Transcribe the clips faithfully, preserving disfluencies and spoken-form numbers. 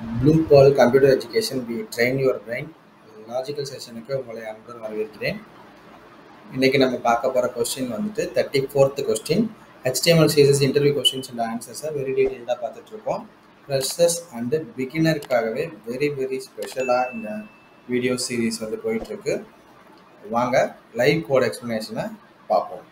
Blue Pearl Computer Education, we train your brain. Logical செஷனுக்கு உங்களை அன்புடன் வரவேற்கிறேன். இன்றைக்கி நம்ம பார்க்க போகிற கொஸ்டின் வந்துட்டு thirty fourth question HTML CSS interview questions and ஆன்சர்ஸை வெரி டீட்டெயில்டாக பார்த்துட்ருக்கோம். ஃப்ரெஷர்ஸ் அண்டு பிகினருக்காகவே வெரி வெரி ஸ்பெஷலாக இந்த வீடியோ சீரீஸ் வந்து போயிட்டுருக்கு. வாங்க லைவ் கோட் எக்ஸ்ப்ளனேஷனை பார்ப்போம்.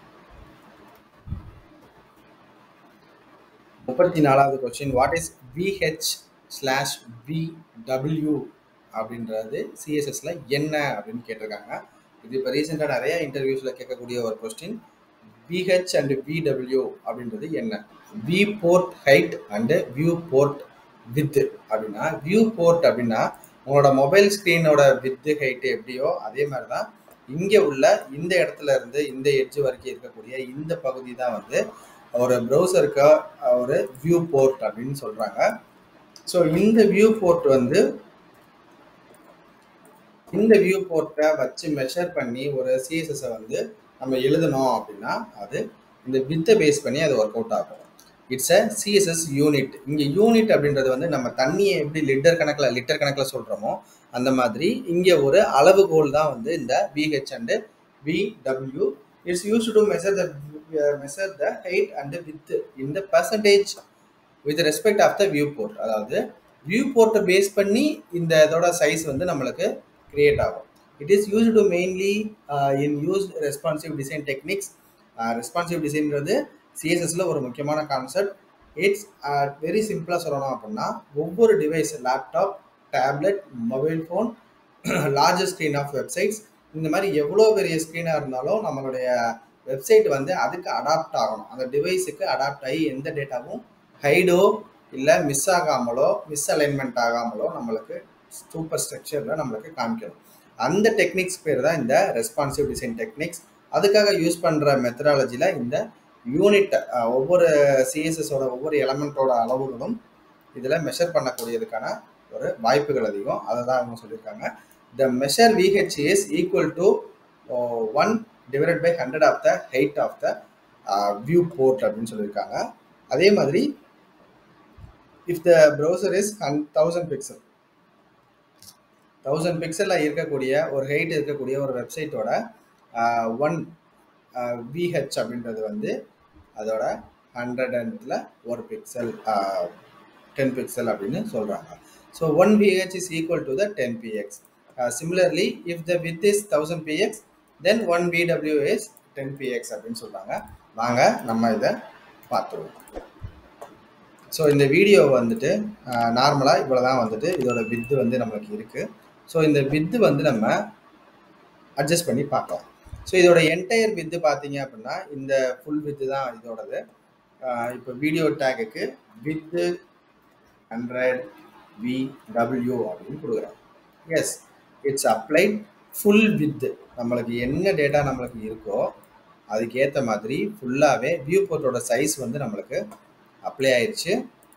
முப்பத்தி நாலாவது question, what is VH slash VW அப்படின்றது சிஎஸ்எஸ்ல என்ன அப்படின்னு கேட்டிருக்காங்க. இது இப்போ ரீசெண்டாக நிறைய இன்டர்வியூஸில் கேட்கக்கூடிய ஒரு கொஸ்டின். விஹெச் அண்ட் விடபிள்யூ அப்படின்றது என்ன? View port height and view port width அப்படின்னா, வியூ போர்ட் அப்படின்னா உங்களோட மொபைல் ஸ்க்ரீனோட வித்து ஹைட்டு எப்படியோ அதே மாதிரி தான் இங்கே உள்ள இந்த இடத்துல இருந்து இந்த எட்ஜ் வரைக்கும் இருக்கக்கூடிய இந்த பகுதி தான் வந்து ஒரு ப்ரௌசருக்கு ஒரு வியூ போர்ட் அப்படின்னு சொல்கிறாங்க. ஸோ இந்த வியூ போர்ட் வந்து இந்த வியூ போர்ட்டை வச்சு மெஷர் பண்ணி ஒரு சிஎஸ்எஸ்ஸை வந்து நம்ம எழுதணும் அப்படின்னா அது இந்த வித்தை பேஸ் பண்ணி அது ஒர்க் அவுட் ஆகும். It's a CSS unit. இங்கே யூனிட் அப்படின்றது வந்து நம்ம தண்ணியை எப்படி லிட்டர் கணக்கில் லிட்டர் கணக்கில் சொல்கிறோமோ அந்த மாதிரி இங்கே ஒரு அளவுகோல் தான் வந்து இந்த VH and VW. It's used to measure the measure the height and width in the percentage with respect of the view port. அதாவது வியூ போர்ட்டை பேஸ் பண்ணி இந்த இதோட சைஸ் வந்து நம்மளுக்கு கிரியேட் ஆகும். It is used to mainly in used responsive design techniques. Responsive டிசைன்றது சிஎஸ்எஸ்ல ஒரு முக்கியமான கான்செப்ட். இட்ஸ் வெரி சிம்பிளாக சொல்லணும் அப்படின்னா, ஒவ்வொரு device, laptop, tablet, mobile phone, large screen of websites, இந்த மாதிரி எவ்வளோ பெரிய ஸ்க்ரீனாக இருந்தாலும் நம்மளுடைய வெப்சைட் வந்து அதுக்கு அடாப்ட் ஆகணும். அந்த டிவைஸுக்கு அடாப்ட் ஆகி எந்த டேட்டாவும் ஹைடோ இல்லை மிஸ் ஆகாமலோ மிஸ் அலைன்மெண்ட் ஆகாமலோ நம்மளுக்கு சூப்பர் ஸ்ட்ரக்சரில் நம்மளுக்கு காமிக்கணும். அந்த டெக்னிக்ஸ் பேர் தான் இந்த ரெஸ்பான்சிவ் டிசைன் டெக்னிக்ஸ். அதுக்காக யூஸ் பண்ணுற மெத்தடாலஜியில் இந்த யூனிட், ஒவ்வொரு சிஎஸ்எஸோட ஒவ்வொரு எலமெண்ட்டோட அளவுகளும் இதில் மெஷர் பண்ணக்கூடியதுக்கான ஒரு வாய்ப்புகள் அதிகம். அதை தான் அவங்க சொல்லியிருக்காங்க. The measure VH is equal to one divided by hundred of the height of the view port அப்படின்னு சொல்லியிருக்காங்க. அதே மாதிரி if the browser is thousand pixel thousand பிக்சலில் இருக்கக்கூடிய ஒரு ஹைட் இருக்கக்கூடிய ஒரு வெப்சைட்டோட ஒன் விஹெச் அப்படின்றது வந்து அதோட ஹண்ட்ரட் அண்டில் ஒரு பிக்சல் டென் பிக்சல் அப்படின்னு சொல்கிறாங்க. So one VH is equal to the ten px. Similarly if the width is thousand px then one VW is ten px அப்படின்னு சொல்கிறாங்க. வாங்க நம்ம இதை பார்த்துருவோம். ஸோ இந்த வீடியோ வந்துட்டு நார்மலாக இவ்வளோ தான் வந்துட்டு இதோட வித்து வந்து நம்மளுக்கு இருக்குது. ஸோ இந்த வித்து வந்து நம்ம அட்ஜஸ்ட் பண்ணி பார்க்கலாம். ஸோ இதோட என்டையர் வித்து பார்த்தீங்க அப்படின்னா இந்த ஃபுல் வித்து தான் இதோடது. இப்போ வீடியோ டேக்குக்கு வித்து ஹண்ட்ரட் வி டபிள்யூ அப்படின்னு கொடுக்குறேன். Yes, it's applied full width. நம்மளுக்கு என்ன டேட்டா நம்மளுக்கு இருக்கோ அதுக்கேற்ற மாதிரி ஃபுல்லாகவே வியூ போர்ட்டோட சைஸ் வந்து நம்மளுக்கு அப்ளை ஆயிடுச்சு.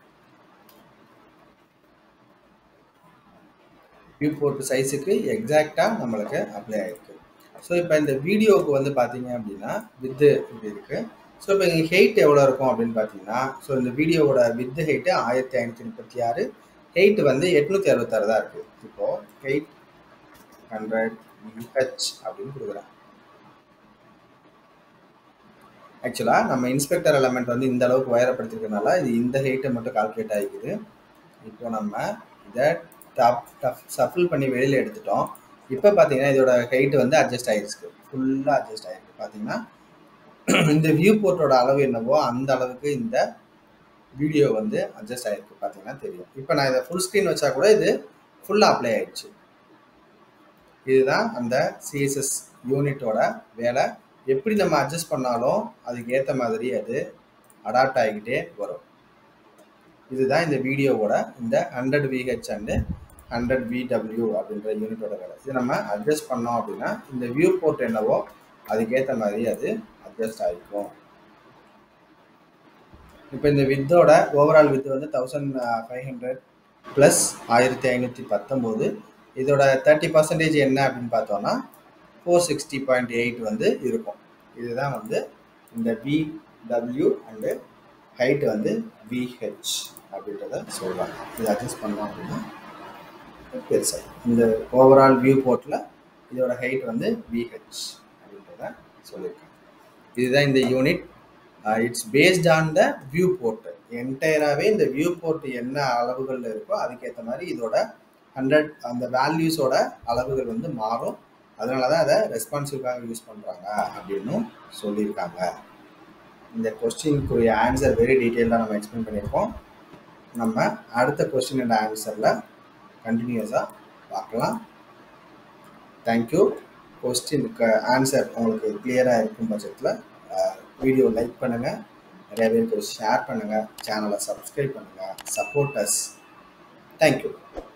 வியூ போர்ட் சைஸுக்கு எக்ஸாக்டாக நம்மளுக்கு அப்ளை ஆயிருக்கு. ஸோ இப்போ இந்த வீடியோவுக்கு வந்து பார்த்தீங்க அப்படின்னா வித்து இப்படி இருக்குது. ஸோ இப்போ இங்கே ஹெயிட் எவ்வளோ இருக்கும் அப்படின்னு பார்த்தீங்கன்னா, ஸோ இந்த வீடியோவோட வித்து ஹெயிட்டு ஆயிரத்தி ஐநூற்றி முப்பத்தி ஆறு, ஹெயிட் வந்து எட்நூற்றி அறுபத்தாறு தான் இருக்குது. இப்போது ஹெயிட் ஹண்ட்ரட் விஹெச் அப்படின்னு கொடுக்குறேன். ஆக்சுவலாக நம்ம இன்ஸ்பெக்டர் எலமெண்ட் வந்து இந்த அளவுக்கு உயரப்படுத்திருக்கனால இது இந்த ஹெயிட்டை மட்டும் கால்குலேட் ஆகிக்குது. இப்போ நம்ம இதை டப் டஃப் சஃபில் பண்ணி வெளியில் எடுத்துட்டோம். இப்போ பார்த்தீங்கன்னா இதோட ஹெயிட் வந்து அட்ஜஸ்ட் ஆகிடுச்சு, ஃபுல்லாக அட்ஜஸ்ட் ஆகிருக்கு. பார்த்தீங்கன்னா இந்த வியூ போர்ட்டோட அளவு என்னவோ அந்த அளவுக்கு இந்த வீடியோ வந்து அட்ஜஸ்ட் ஆகிருக்கு. பார்த்தீங்கன்னா தெரியும். இப்போ நான் இதை ஃபுல் ஸ்க்ரீன் வச்சா கூட இது ஃபுல்லாக அப்ளை ஆகிடுச்சு. இதுதான் அந்த சிஎஸ்எஸ் யூனிட்டோட வேலை. எப்படி நம்ம அட்ஜஸ்ட் பண்ணாலும் அதுக்கு ஏற்ற மாதிரி அது அடாப்ட் ஆகிக்கிட்டே வரும். இதுதான் இந்த வீடியோவோட இந்த hundred VH and hundred VW அப்படின்ற யூனிட்டோட வேலை. இது நம்ம அட்ஜஸ்ட் பண்ணோம் அப்படின்னா இந்த வியூ போர்ட் என்னவோ அதுக்கேற்ற மாதிரி அது அட்ஜஸ்ட் ஆகிக்கும். இப்போ இந்த வித்தோட ஓவரால் வித்து வந்து தௌசண்ட் ஃபைவ் ஹண்ட்ரட் ப்ளஸ் ஆயிரத்தி ஐநூற்றி பத்தொம்போது. இதோட தேர்ட்டி பர்சன்டேஜ் என்ன அப்படின்னு பார்த்தோன்னா ஃபோர் சிக்ஸ்டி பாயிண்ட் எயிட் வந்து இருக்கும். இதுதான் வந்து இந்த விடபிள்யூ அண்டு ஹைட் வந்து விஹெச் அப்படின்றத சொல்கிறாங்க. இதை அட்ஜஸ்ட் பண்ணோம் அப்படின்னா பெருசாக இந்த ஓவரால் வியூ போர்ட்டில் இதோட ஹைட் வந்து விஹெச் அப்படின்றத சொல்லியிருக்காங்க. இதுதான் இந்த unit. It's based on the view port. என்டையராகவே இந்த வியூ போர்ட் என்ன அளவுகளில் இருக்கோ அதுக்கேற்ற மாதிரி இதோட ஹண்ட்ரட் அந்த வேல்யூஸோட அளவுகள் வந்து மாறும். அதனால தான் அதை ரெஸ்பான்சிவாக யூஸ் பண்ணுறாங்க அப்படின்னு சொல்லியிருக்காங்க. இந்த கொஸ்டினுக்குரிய ஆன்சர் வெரி டீட்டெயிலாக நம்ம எக்ஸ்பிளைன் பண்ணியிருக்கோம். நம்ம அடுத்த கொஸ்டின் அண்ட் ஆன்சரில் கண்டினியூஸாக பார்க்கலாம். தேங்க்யூ. கொஸ்டினுக்கு ஆன்சர் உங்களுக்கு கிளியராக இருக்கும் பட்சத்தில் வீடியோ லைக் பண்ணுங்கள், நிறைய பேருக்கு ஷேர் பண்ணுங்கள், சேனலை சப்ஸ்கிரைப் பண்ணுங்கள், சப்போர்ட் அஸ். தேங்க்யூ.